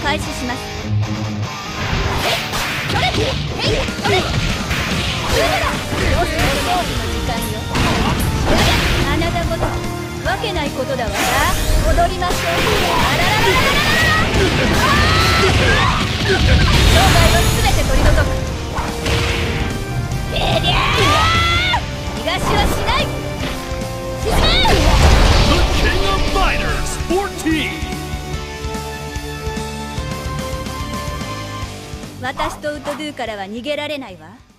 開始します。それそれそれの時間よ。あなたごとわけないことだわ。踊りましょう。あらららららら障害をすべて取り除く。逃がしはしない。進め。 The King of Fighters 14! 私とウッドドゥからは逃げられないわ。